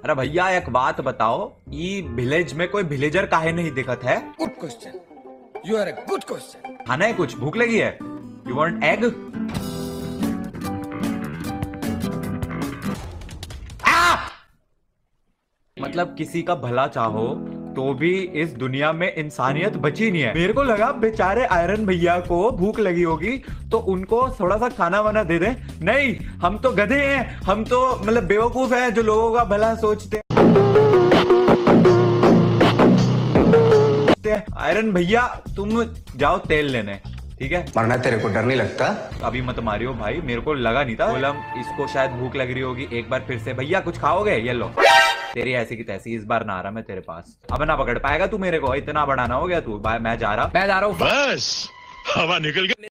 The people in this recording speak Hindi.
अरे भैया एक बात बताओ, ई विलेज में कोई विलेजर काहे नहीं दिखत है? Good question, you are a good question. खाना है कुछ, भूख लगी है? You want egg? मतलब किसी का भला चाहो तो भी इस दुनिया में इंसानियत बची नहीं है। मेरे को लगा बेचारे आयरन भैया को भूख लगी होगी तो उनको थोड़ा सा खाना वाना दे दे। नहीं, हम तो गधे हैं, हम तो मतलब बेवकूफ हैं जो लोगों का भला सोचते हैं। आयरन भैया तुम जाओ तेल लेने, ठीक है? मरना तेरे को डर नहीं लगता? अभी मत मारियो भाई, मेरे को लगा नहीं था। बोलम इसको शायद भूख लग रही होगी, एक बार फिर से भैया कुछ खाओगे? ये लो, तेरी ऐसी की तैसी, इस बार ना आ रहा मैं तेरे पास। अब ना पकड़ पाएगा तू मेरे को, इतना बड़ा ना हो गया तू। मैं जा रहा हूँ बस हवा निकल गई।